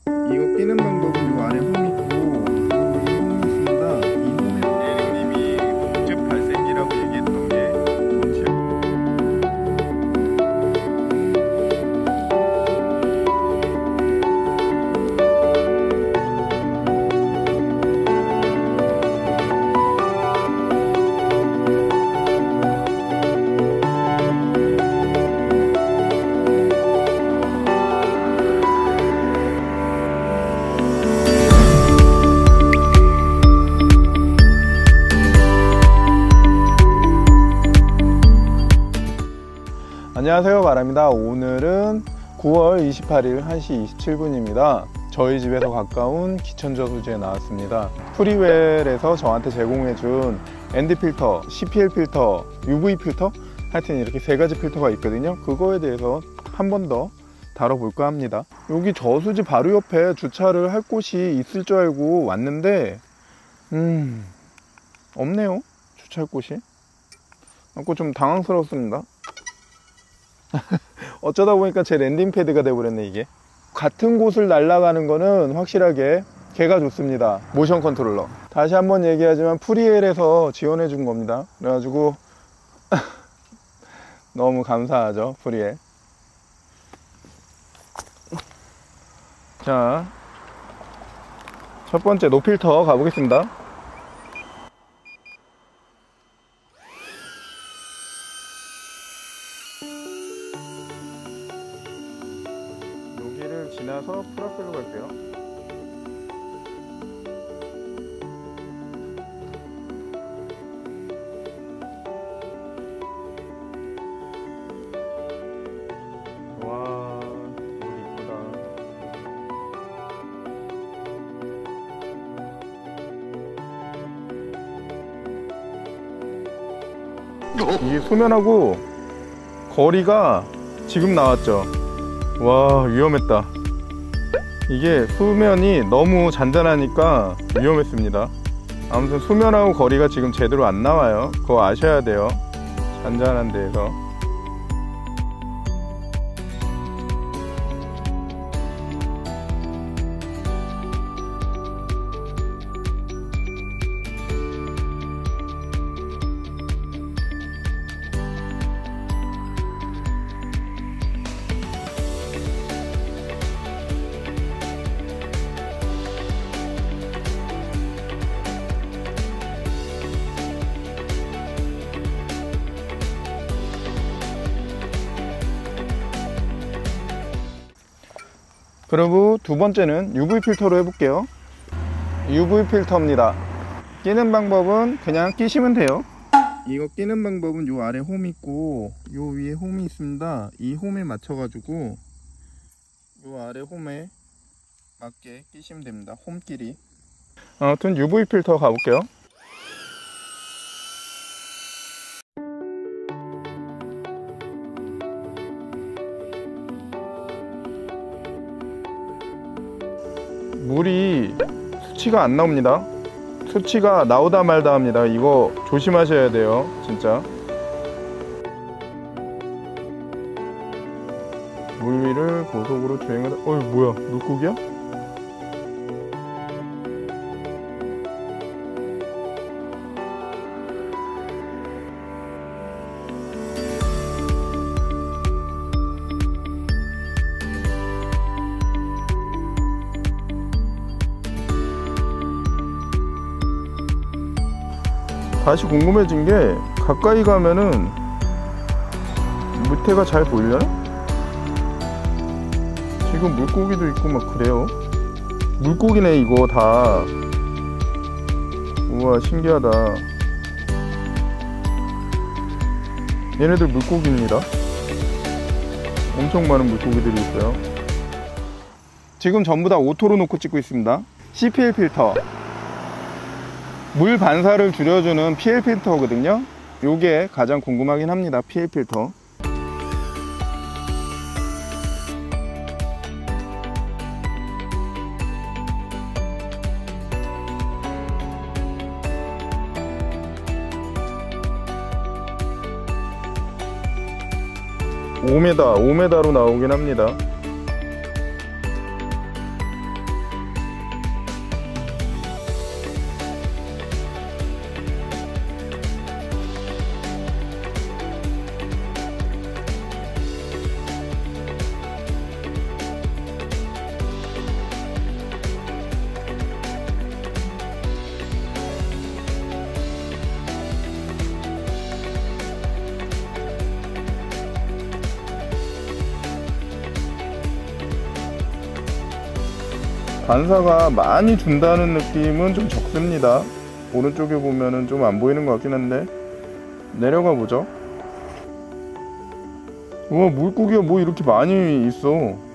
이거 끼는 방법은 요 아래 홈이 있고 이 홈이 있습니다. 이 홈에 대리님이 목즙 발생기라고 얘기했던 게 뭔지 안녕하세요, 마라입니다. 오늘은 9월 28일 1시 27분입니다 저희 집에서 가까운 기천저수지에 나왔습니다. 프리웰에서 저한테 제공해준 ND 필터, CPL 필터, UV 필터, 하여튼 이렇게 세 가지 필터가 있거든요. 그거에 대해서 한 번 더 다뤄볼까 합니다. 여기 저수지 바로 옆에 주차를 할 곳이 있을 줄 알고 왔는데 없네요, 주차할 곳이. 그래서 좀 당황스럽습니다. 어쩌다 보니까 제 랜딩 패드가 돼버렸네. 이게 같은 곳을 날아가는 거는 확실하게 걔가 좋습니다. 모션 컨트롤러. 다시 한번 얘기하지만 프리웰에서 지원해 준 겁니다. 그래가지고 너무 감사하죠, 프리웰. 자, 첫 번째 노필터 가보겠습니다. 여기를 지나서 프라펠로 갈게요. 와, 물 이쁘다. 이게 소면하고 거리가 지금 나왔죠. 와, 위험했다. 이게 수면이 너무 잔잔하니까 위험했습니다. 아무튼 수면하고 거리가 지금 제대로 안 나와요. 그거 아셔야 돼요, 잔잔한 데에서. 그리고 두 번째는 UV 필터로 해볼게요. UV 필터입니다. 끼는 방법은 그냥 끼시면 돼요. 이거 끼는 방법은 요 아래 홈이 있고 요 위에 홈이 있습니다. 이 홈에 맞춰 가지고 요 아래 홈에 맞게 끼시면 됩니다. 홈끼리. 아무튼 UV 필터 가볼게요. 물이 수치가 안 나옵니다. 수치가 나오다 말다 합니다. 이거 조심하셔야 돼요, 진짜. 물 위를 고속으로 주행하다. 어이, 뭐야, 물고기야? 다시 궁금해진 게, 가까이 가면은 밑에가 잘 보이려나? 지금 물고기도 있고 막 그래요. 물고기네 이거 다. 우와, 신기하다. 얘네들 물고기입니다. 엄청 많은 물고기들이 있어요. 지금 전부 다 오토로 놓고 찍고 있습니다. CPL 필터, 물 반사를 줄여주는 PL 필터거든요. 요게 가장 궁금하긴 합니다. PL 필터. (5m) (5m로) 나오긴 합니다. 반사가 많이 준다는 느낌은 좀 적습니다. 오른쪽에 보면은 좀 안 보이는 것 같긴 한데 내려가 보죠. 우와, 물고기가 뭐 이렇게 많이 있어.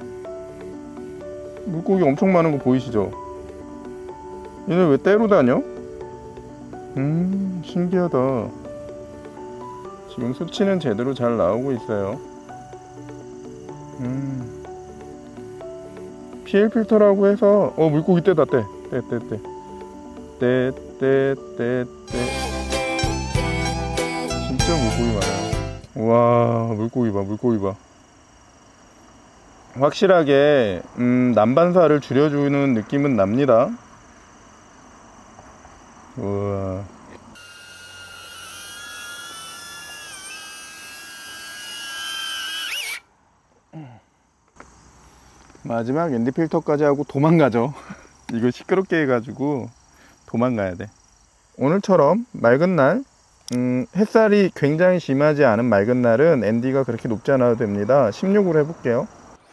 물고기 엄청 많은 거 보이시죠? 얘네 왜 떼로 다녀? 신기하다. 지금 수치는 제대로 잘 나오고 있어요. PL 필터라고 해서 물고기 떼다. 떼. 진짜 물고기 많아요. 우와, 물고기 봐. 확실하게 난반사를 줄여주는 느낌은 납니다. 우와. 마지막 ND 필터까지 하고 도망가죠. 이거 시끄럽게 해가지고 도망가야 돼. 오늘처럼 맑은 날, 햇살이 굉장히 심하지 않은 맑은 날은 ND가 그렇게 높지 않아도 됩니다. 16으로 해볼게요.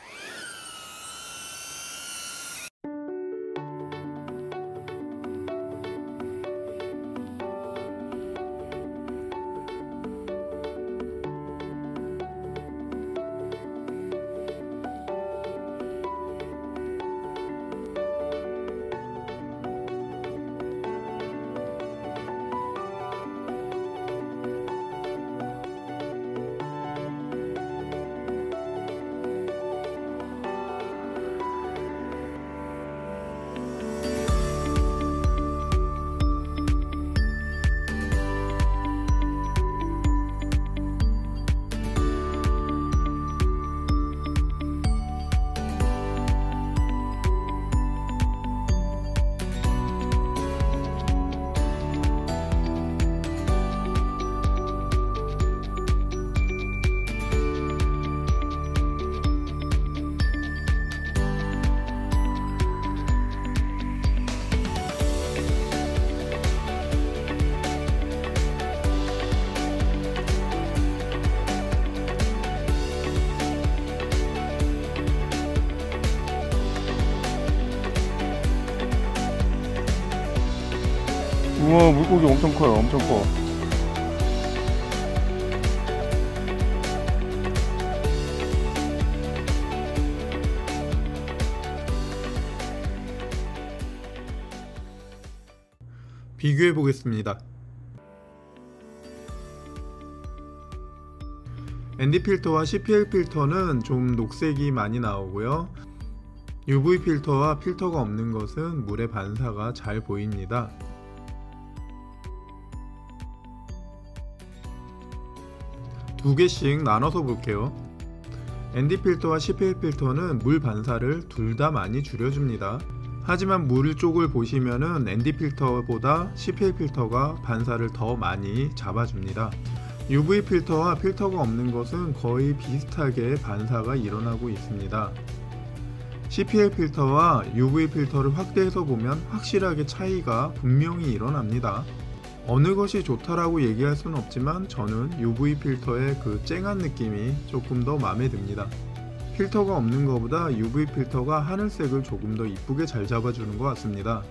우와, 물고기 엄청 커요. 엄청 커. 비교해 보겠습니다. ND 필터와 CPL 필터는 좀 녹색이 많이 나오고요. UV 필터와 필터가 없는 것은 물의 반사가 잘 보입니다. 두 개씩 나눠서 볼게요. ND 필터와 CPL 필터는 물 반사를 둘 다 많이 줄여줍니다. 하지만 물 쪽을 보시면은 ND 필터보다 CPL 필터가 반사를 더 많이 잡아줍니다. UV 필터와 필터가 없는 것은 거의 비슷하게 반사가 일어나고 있습니다. CPL 필터와 UV 필터를 확대해서 보면 확실하게 차이가 분명히 일어납니다. 어느 것이 좋다라고 얘기할 수는 없지만 저는 UV 필터의 그 쨍한 느낌이 조금 더 마음에 듭니다. 필터가 없는 것보다 UV 필터가 하늘색을 조금 더 이쁘게 잘 잡아주는 것 같습니다.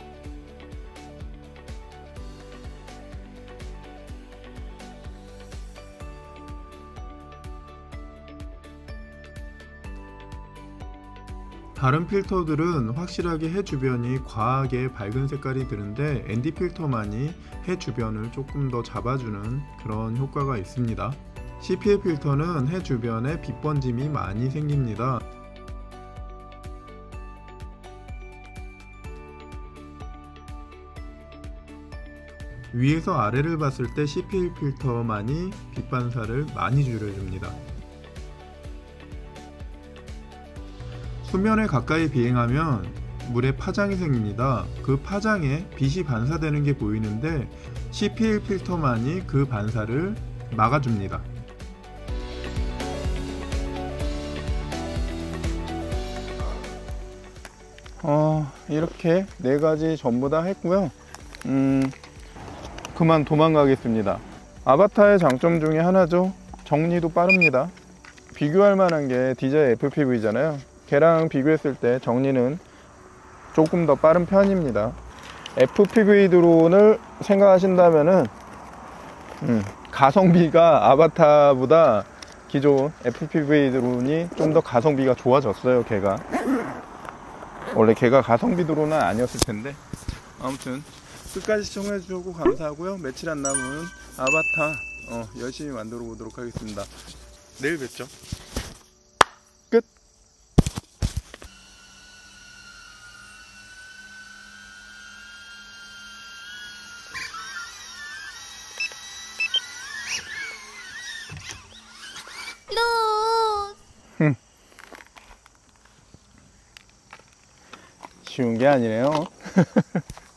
다른 필터들은 확실하게 해 주변이 과하게 밝은 색깔이 드는데 ND 필터만이 해 주변을 조금 더 잡아주는 그런 효과가 있습니다. CPL 필터는 해 주변에 빛 번짐이 많이 생깁니다. 위에서 아래를 봤을 때 CPL 필터만이 빛 반사를 많이 줄여줍니다. 수면에 가까이 비행하면 물에 파장이 생깁니다. 그 파장에 빛이 반사되는 게 보이는데 CPL 필터만이 그 반사를 막아줍니다. 이렇게 네 가지 전부 다 했고요. 그만 도망가겠습니다. 아바타의 장점 중에 하나죠. 정리도 빠릅니다. 비교할 만한 게 DJI FPV잖아요. 걔랑 비교했을 때 정리는 조금 더 빠른 편입니다. FPV 드론을 생각하신다면은 가성비가 아바타보다 기존 FPV 드론이 좀 더 가성비가 좋아졌어요. 걔가 원래 걔가 가성비 드론은 아니었을 텐데, 아무튼 끝까지 시청해주고 감사하고요. 며칠 안 남은 아바타 열심히 만들어 보도록 하겠습니다. 내일 뵙죠. 끝. 쉬운 게 아니네요.